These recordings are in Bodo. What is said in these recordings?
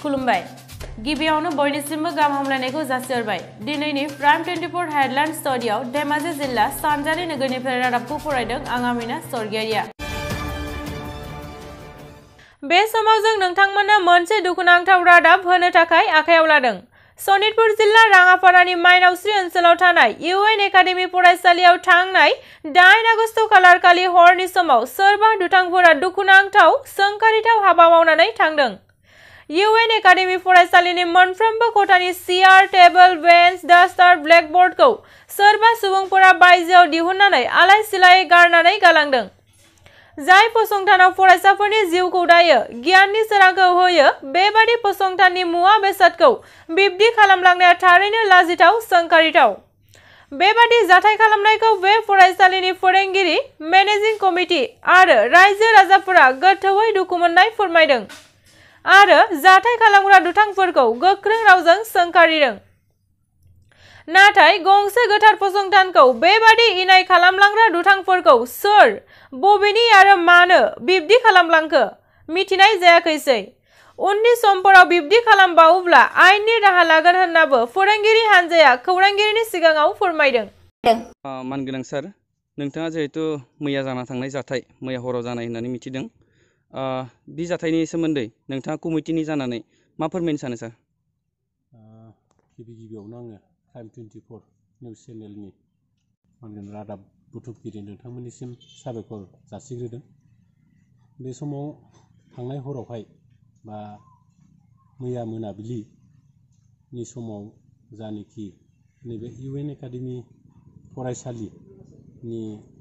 खुलुमबाय गिबियावनो बयनिसिमबो गाहाम हामलायनायखौ जासिहरबाय दिनैनि प्राइम 24 हेडलाइन स्टुडियाव धेमाजि जिल्ला सानजारि नोगोरनिफ्राय रादाबखौ फरायदों आं आमिना सरगियारिया बे समाव जों नोंथांमोननो मोनसे दुखुनांथाव रादाब होनो थाखाय आखायाव लादों सनितपुर जिल्ला राङापारानि माइनावस्रि ओनसोलाव थानाय इउएन एकाडेमि फरायसालियाव थांनाय 8 आगस्ट खालारखालि हरनि समाव सोरबा दुथांफोरा दुखुनांथाव सोंखारिथाव हाबा मावनानै थांदों इउएन एकाडेमि फरायसालिनि मोनफ्रोमबो खथानि सियार टेबोल बेन्च डास्टार ब्लेकबोर्डखौ सोरबा सुबुंफोरा बायजोआव दिहुननानै आलाय सिलायै गारनानै गालांदों जाय फसंथानाव फरायसाफोरनि जिउखौ दायो गियाननि सोरांखौ होयो बेबादि फसंथाननि मुवा बेसादखौ बिब्दि खालामलांनाया थारैनो लाजिथाव सोंखारिथाव बेबादि जाथाय खालामनायखौ बे फरायसालिनि फोरोंगिरि मेनेजिं कमिटि आरो रायजो राजाफोरा गोथौयै दुखु मोननाय फोरमायदों आरो जाथाय खालामग्रा दुथांफोरखौ गोख्रों रावजों सोंखारिदों नाथाय गंसे गोथार फसंथानखौ बेबादि इनाय खालामलांग्रा दुथांफोरखौ सोर बबेनि आरो मानो बिब्दि खालामलांखो मिथिनाय जायाखैसै उननि समफोराव बिब्दि खालामबावोब्ला आयेननि राहा लागोन होननाबो फोरोंगिरि हानजाया खौरांगिरिनि सिगाङाव फोरमायदों मानगोनां सार नोंथाङा जिहेतु मैया जाना थांनाय जाथाय मैया हराव जानाय होननानै मिथिदों बे जाथायनि सोमोन्दै नोंथाङा कमिटिनि जानानै मा फोरमायनो सानो सार गिबियावनो आङो प्राइम 24 निउज चेनेलनि मानगोनां रादाब बुथुमगिरि नोंथांमोननिसिम साबायखर जासिग्रोदों बे समाव थांनाय हरावहाय बा मैया मोनाबिलिनि समाव जानिखि नैबे इउएन एकाडेमि फरायसालिनि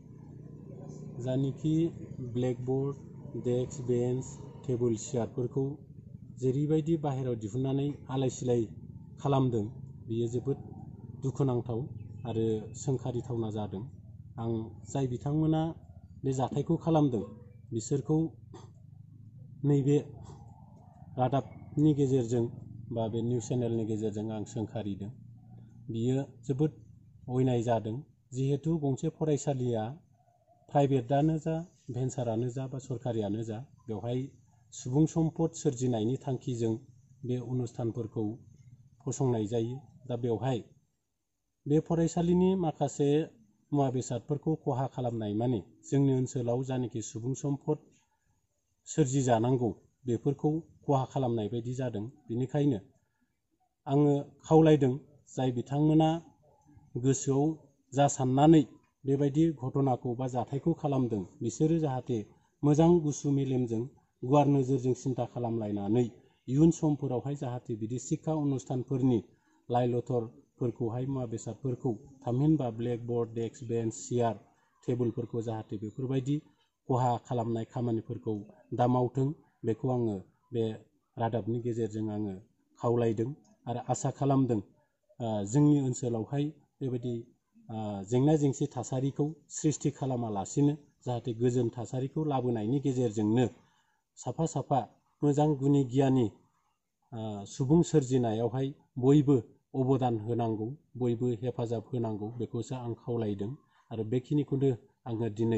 जानिखि ब्लेकबोर्ड डेस्क बेन्च टेबोल सियारफोरखौ जेरैबायदि बाहेरायाव दिहुननानै आलाय सिलाय खालामदों बेयो जोबोद दुखुनांथाव आरो सोंखारिथावना जादों आं जाय बिथांमोना बे जाथायखौ खालामदों बिसोरखौ नैबे रादाबनि गेजेरजों बा बे निउज चेनेलनि गेजेरजों आं सोंखारिदों बियो जोबोद अयनाय जादों जिहेतु गंसे फरायसालिया प्राइभेटआनो जा भेन्सारानो जा बा सरकारियानो जा बेवहाय सुबुं सम्पद सोरजिनायनि थांखिजों बे अनुष्ठानफोरखौ फसंनाय जायो दा बेवहाय बे फरायसालिनि माखासे मुवा बेसादफोरखौ खहा खालामनाय माने जोंनि ओनसोलाव जानिखि सुबुं सम्पद सोरजिजानांगौ बेफोरखौ खहा खालामनाय बायदि जादों बेनिखायनो आङो खावलायदों जाय बिथांमोना गोसोआव जा साननानै बेबायदि घटनाखौ बा जाथायखौ खालामदों बिसोरो जाहाथे मोजां गुसु मेलेमजों गुवार नोजोरजों सिन्था खालामलायनानै इयुन समफोरावहाय जाहाथे बिदि शिक्षा अनुष्ठानफोरनि लाइ लथरफोरखौहाय मुवा बेसादफोरखौ थामहिनबा ब्लेकबोर्ड डेस्क बेन्च सियार टेबोलफोरखौ जाहाथे बेफोरबायदि खहा खालामनाय खामानिफोरखौ दा मावथों बेखौ आङो बे रादाबनि गेजेरजों आङो खावलायदों आरो आसा खालामदों जोंनि ओनसोलावहाय बेबायदि जेंना जेंसि थासारिखौ सृष्टि खालामालासिनो जाहाथे गोजोन थासारिखौ लाबोनायनि गेजेरजोंनो साफा साफा मोजां गुनि गियानि सुबुं सोरजिनायावहाय बयबो अबदान होनांगौ बयबो हेफाजाब होनांगौ बेखौसो आं खावलायदों आरो बेखिनिखौनो आङो दिनै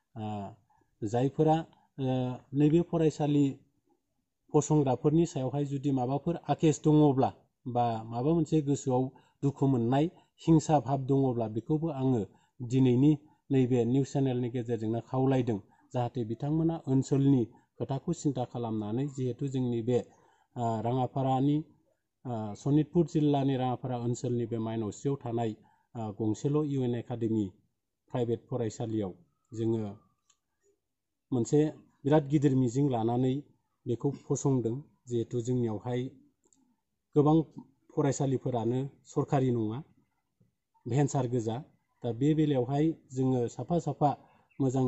जायफोरा नैबे फरायसालि फसंग्राफोरनि सायावहाय जुदि माबाफोर आकेस दङब्ला बा माबा मोनसे गोसोआव दुखु मोननाय हिंसा भाब दङब्ला बेखौबो आङो दिनैनि नैबे निउज चेनेलनि गेजेरजोंनो खावलायदों जाहाथे बिथांमोना ओनसोलनि खोथाखौ सिन्था खालामनानै जिहेतु जोंनि बे राङापारानि सनितपुर जिल्लानि राङापारा ओनसोलनि बे माइनावस्रियाव थानाय गंसेल' इउएन एकाडेमि प्राइभेट फरायसालियाव जोङो मोनसे बिराद गिदिर मिजिं लानानै बेखौ फसंदों जिहेतु जोंनियावहाय गोबां फरायसालिफोरानो सरकारि नङा भेन्सार गोजा दा बे बेलायावहाय जोङो साफा साफा मोजां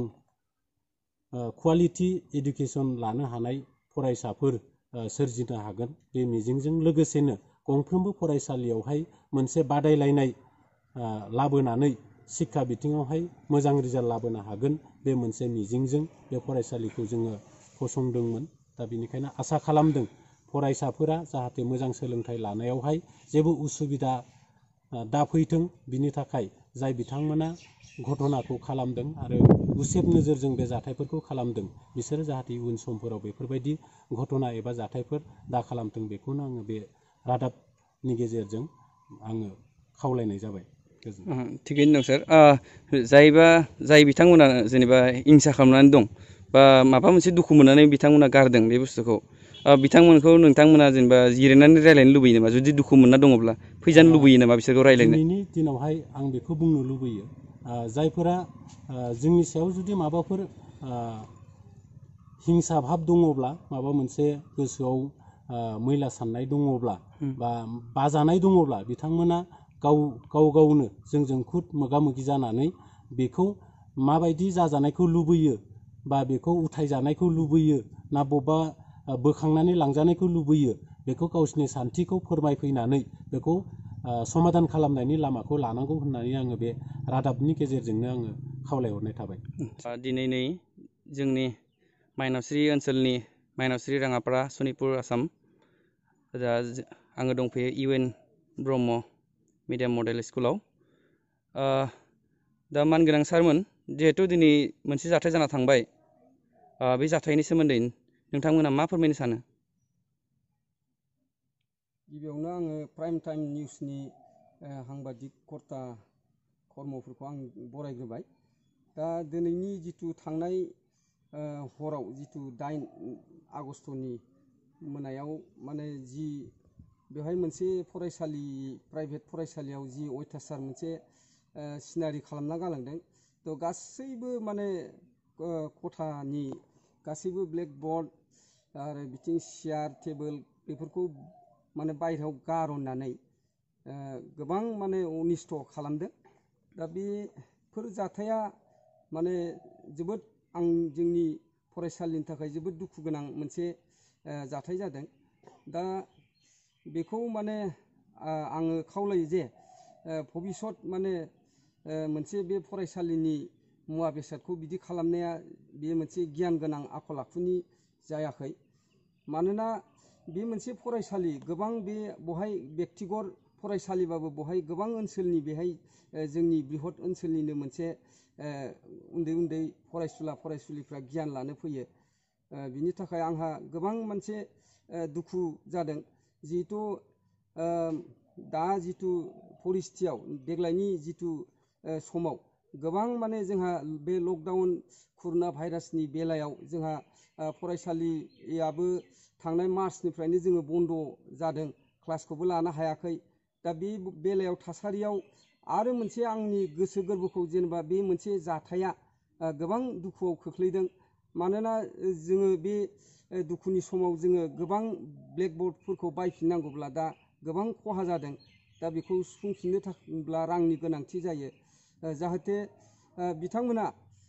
क्वालिटि इडुकेसन लानो हानाय फरायसाफोर सोरजिनो हागोन बे मिजिंजों लोगोसेनो गंफ्रोमबो फरायसालियावहाय मोनसे बादायलायनाय लाबोनानै शिक्षा बिथिङावहाय मोजां रिजाल्ट लाबोनो हागोन बे मोनसे मिजिंजों बे फरायसालिखौ जोङो फसंदोंमोन दा बेनिखायनो आसा खालामदों फरायसाफोरा जाहाथे मोजां सोलोंथाइ लानायावहाय जेबो उसुबिदा दा फैथों बिनि थाखाय जाय बिथांमोना घटनाखौ खालामदों आरो गुसेब नोजोरजों बे जाथायफोरखौ खालामदों बिसोरो जाहाथे इयुन समफोराव बेफोरबायदि घटना एबा जाथायफोर दा खालामथों बेखौनो आङो बे रादाबनि गेजेरजों आङो खावलायनाय जाबाय। थिगैनो दं सार। जाय बिथांमोना जेनेबा हिंसा खालामनानै दं बा माबा मोनसे दुखु मोननानै बिथांमोना गारदों बे बुस्थुखौ, बिथांमोनखौ नोंथांमोना जेनेबा जिरायनानै रायज्लायनो लुबैयो नामा? जुदि दुखु मोनना दङब्ला फैजानो लुबैयो नामा बिसोरखौ रायज्लायनो? दिनैनि दिनावहाय आं बेखौ बुंनो लुबैयो, जायफोरा जोंनि सायाव जुदि माबाफोर हिंसा भाब दङब्ला, माबा मोनसे गोसोआव मैला साननाय दङब्ला बा बाजानाय दङब्ला बिथांमोना गावनो जोंजों खुद मोगा मोगि जानानै बेखौ माबायदि जाजानायखौ लुबैयो बा बेखौ उथायजानायखौ लुबैयो ना बबेबा बोखांनानै लांजानायखौ लुबैयो बेखौ गावसिनि सान्थिखौ फोरमायफैनानै बेखौ समाधान खालामनायनि लामाखौ लानांगौ होननानै आङो बे रादाबनि गेजेरजोंनो आङो खावलायहरनाय थाबाय। दिनै नै जोंनि माइनावस्रि ओनसोलनि माइनावस्रि राङापारा सनितपुर आसाम आङो दंफैयो UN ब्रह्म मिडियाम मडेल स्कुलाव। दा मानगोनां सारमोन, जिहेथु दिनै मोनसे जाथाय जाना थांबाय, बे जाथायनि सोमोन्दै नोंथांमोना मा फोरमायनो सानो? गिबियावनो आङो प्राइम टाइम निउसनि साংबादिक कर्ता कर्मफोरखौ आं बरायग्रोबाय। दा दिनैनि जिथु थांनाय हराव जिथु 8 आगस्टनि मोनायाव माने जि बेवहाय मोनसे फरायसालि प्राइभेट फरायसालियाव जि अयथासार मोनसे सिनारि खालामना गालांदों, थ' गासैबो माने खथानि गासैबो ब्लेकबर्ड आरो बिथिं सियार टेबोल बेफोरखौ माने बायहेरायाव गार'ननानै गोबां माने अनिष्ट खालामदों। दा बेफोर जाथाया माने जोबोद जोंनि फरायसालिनि थाखाय जोबोद दुखु गोनां मोनसे जाथाय जादों। दा बेखौ माने आङो खावलायो जे भबिसत माने मोनसे बे फरायसालिनि मुवा बेसादखौ बिदि खालामनाया बे मोनसे गियान गोनां आखल आखुनि जायाखै। मानोना बे मोनसे फरायसालि, गोबां बहाय बेक्तिगत फरायसालिबाबो बहाय गोबां ओनसोलनि बेहाय जोंनि बृहत ओनसोलनिनो मोनसे उन्दै उन्दै फरायसुला फरायसुलिफ्रा गियान लानो फैयो। बिनि थाखाय आंहा गोबां मोनसे दुखु जादों। जिहेतु दा जिथु परिस्थितियाव देग्लायनि जिथु समाव गोबां माने जोंहा बे लकडाउन कर'ना भाइरासनि बेलायाव जोंहा फरायसालियाबो थांनाय मार्चनिफ्रायनो जोङो बन्द जादों, क्लासखौबो लानो हायाखै। दा बे बेलायाव थासारियाव आरो मोनसे आंनि गोसो गोरबोखौ जेनेबा बे मोनसे जाथाया गोबां दुखुआव खोख्लैदों। मानोना जोङो बे दुखुनि समाव जोङो गोबां ब्लेकबर्डफोरखौ बायफिननांगौब्ला दा गोबां खहा जादों। दा बेखौ सुफुंफिननो थाखायब्ला रांनि गोनांथि जायो। जाहाथे बिथांमोना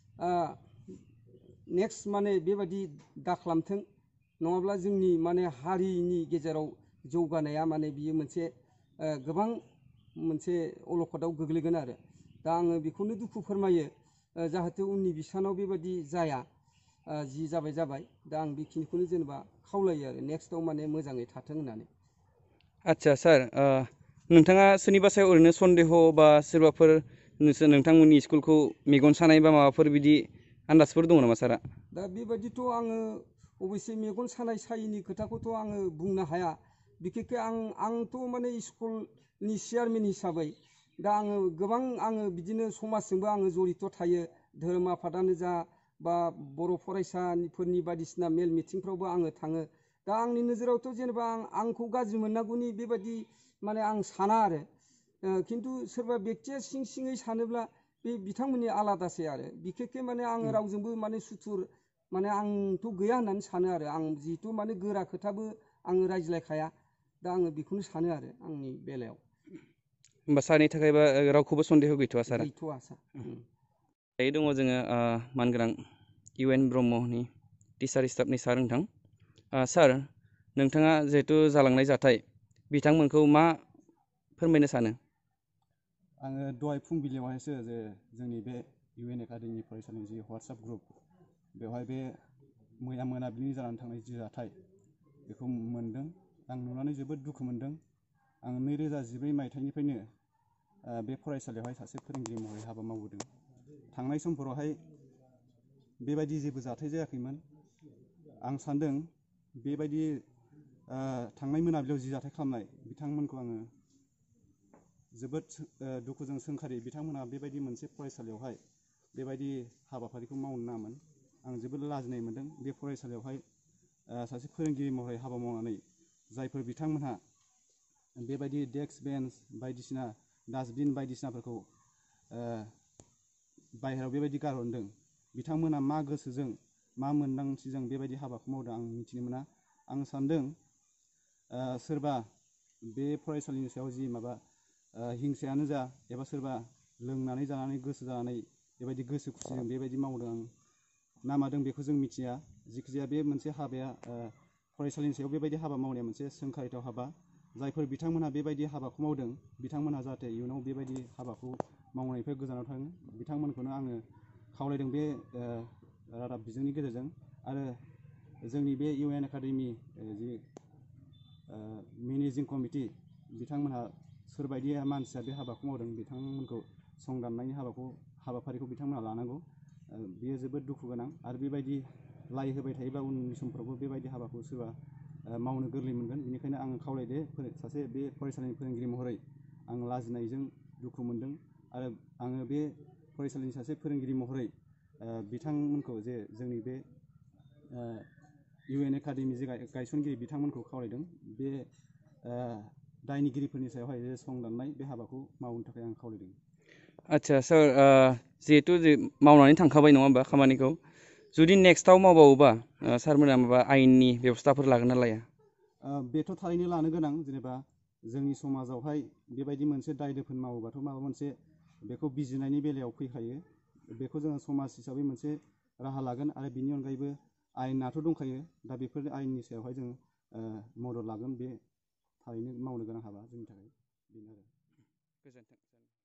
नेक्स्ट माने बेबायदि दा खालामथों, नङाब्ला जोंनि माने हारिनि गेजेराव जौगानाया माने बियो मोनसे गोबां मोनसे अलखदाव गोग्लैगोन आरो। दा आङो बेखौनो दुखु फोरमायो, जाहाथे उननि बिसानाव बेबायदि जाया। जि जाबाय दा आं बेखिनिखौनो जेनेबा खावलायो आरो नेक्स्टआव माने मोजाङै थाथों होननानै। आदसा सार, नोंथाङा सोरनिबा सायाव ओरैनो सन्देह बा सोरबाफोर नोंथांमोननि स्कुलखौ मेगन सानाय बा माबाफोर बिदि आन्दाजफोर दङ नामा सारा? दा बेबायदिथ' आङो अबयसे मेगन सानाय सायिनि खोथाखौथ' आङो बुंनो हाया। बिखेखखे आंथ' माने स्कुलनि चेयारमेन हिसाबै दा आङो बिदिनो समाजजोंबो आङो जड़ित थायो। धोरोम आफादानो जा बा बर' फरायसाफोरनि बायदिसिना मेल मिटिंफ्रावबो आङो थाङो। दा आंनि नोजोरावथ' जेनेबा आंखौ गाज्रि मोननांगौनि बेबायदि माने आं साना आरो। खिन्थु सोरबा बेक्तिया सिङै सानोब्ला बे बिथांमोननि आलादासै आरो। बिखेखखे माने आङो रावजोंबो माने सुथुर माने आंथ' गैया होननानै सानो आरो। आं जिहेथु माने गोरा खोथाबो आङो रायज्लायखाया। दा आङो बेखौनो सानो आरो आंनि बेलायाव। होमबा सारनि थाखायबा रावखौबो सन्देह गैथ'आ सारा? गैथ'आ सार। दायो दङ जोङो मानगोनां UN ब्रह्मनि टिचार स्टाफनि सार नोंथां। सार, नोंथाङा जिहेथु जालांनाय जाथाय बिथांमोनखौ मा फोरमायनो सानो? आङो दहाय फुंबिलियावहायसो जे जोंनि बे UN एकाडेमि फरायसालिनि जि WhatsApp ग्रुप, बेवहाय बे मैया मोनाबिलिनि जानानै थांनाय जि जाथाय बेखौ मोन्दों। आं नुनानै जोबोद दुखु मोन्दों। आं 2014 मायथाइनिफ्रायनो बे फरायसालियावहाय सासे फोरोंगिरि महरै हाबा मावबोदों। थांनाय समफोरावहाय बेबायदि जेबो जाथाय जायाखैमोन। आं सान्दों बेबायदि थांनाय मोनाबिलियाव जि जाथाय खालामनाय बिथांमोनखौ आङो जोबोद दुखुजों सोंखारि। बिथांमोनहा बेबायदि मोनसे फरायसालियावहाय बेबायदि हाबाफारिखौ मावनो नाङामोन। आं जोबोद लाजिनाय मोन्दों। बे फरायसालियावहाय सासे फोरोंगिरि महरै हाबा मावनानै जायफोर बिथांमोनहा बेबायदि डेस्क बेन्च बायदिसिना डास्टबिन बायदिसिनाफोरखौ बाहेरायाव बेबायदि गारहरदों, बिथांमोना मा गोसोजों मा मोन्दांथिजों बेबायदि हाबाखौ मावदों आं मिथिनो मोना। आं सान्दों सोरबा बे फरायसालिनि सायाव जि माबा हिंसायानो जा एबा सोरबा लोंनानै जानानै गोसो जानानै बेबायदि गोसो खुसिजों बेबायदि मावदों आं नामादों बेखौ जों मिथिया। जिखिजाया बे मोनसे हाबाया फरायसालिनि सायाव बेबायदि हाबा मावनाया मोनसे सोंखारिथाव हाबा। जायफोर बिथांमोनहा बेबायदि हाबाखौ मावदों बिथांमोनहा जाहाथे इयुनाव बेबायदि हाबाखौ मावनायनिफ्राय गोजानाव थाङो, बिथांमोनखौनो आङो खावलायदों बे रादाब बिजोंनि गेजेरजों। आरो जोंनि बे UN एकाडेमि जि मेनेजिं कमिटि बिथांमोनहा सोरबायदि मानसिया बे हाबाखौ मावदों बिथांमोनखौ सं दाननायनि हाबाफारिखौ बिथांमोनहा लानांगौ। बेयो जोबोद दुखु गोनां आरो बेबायदि लाइ होबाय थायोब्ला उननि समफ्रावबो बेबायदि हाबाखौ सोरबा मावनो गोरलै मोनगोन। बेनिखायनो आङो खावलायदो सासे बे फरायसालिनि फोरोंगिरि महरै आं लाजिनायजों दुखु मोनदों आरो आङो बे फरायसालिनि सासे फोरोंगिरि महरै बिथांमोनखौ जे जोंनि बे UN एकाडेमि जे गायसनगिरि बिथांमोनखौ खावलायदों बे दायनिगिरिफोरनि सायावहाय जे सं दाननाय बे हाबाखौ मावनो थाखाय आं खावलायदों। आदसा सार, जिहेथु मावनानै थांखाबाय नङा होमबा खामानिखौ, जुदि नेक्स्टआव मावबावोबा सारमोना माबा आयेननि बेब'स्थाफोर लागोन ना लाया? बेथ' थारैनो लानो गोनां। जेनेबा जोंनि समाजावहाय बेबायदि मोनसे दाय दोफोन मावोबाथ' माबा मोनसे बेखौ बिजिरनायनि बेलायाव फैखायो। बेखौ जोङो समाज हिसाबै मोनसे राहा लागोन आरो बिनि अनगायैबो आयेनाथ' दंखायो। दा बेफोर आयेननि सायावहाय जों मदद लागोन। बे थारैनो मावनो गोनां हाबा जोंनि थाखाय बेनो आरो। गोजोन्थों।